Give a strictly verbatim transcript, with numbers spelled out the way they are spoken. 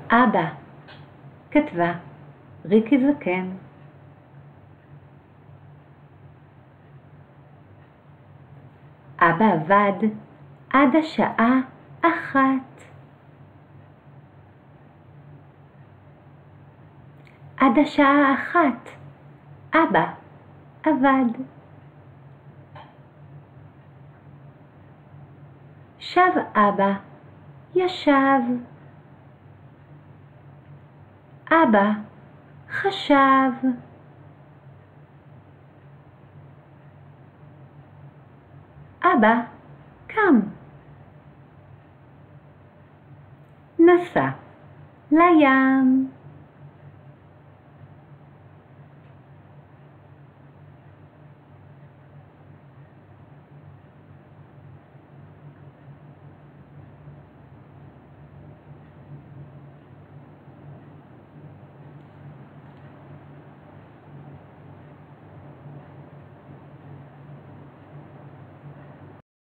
אבא, כתבה ריקי זקן. אבא עבד עד השעה אחת. עד השעה אחת אבא עבד. שב אבא, ישב. אבא חשב. אבא קם. נסע לים.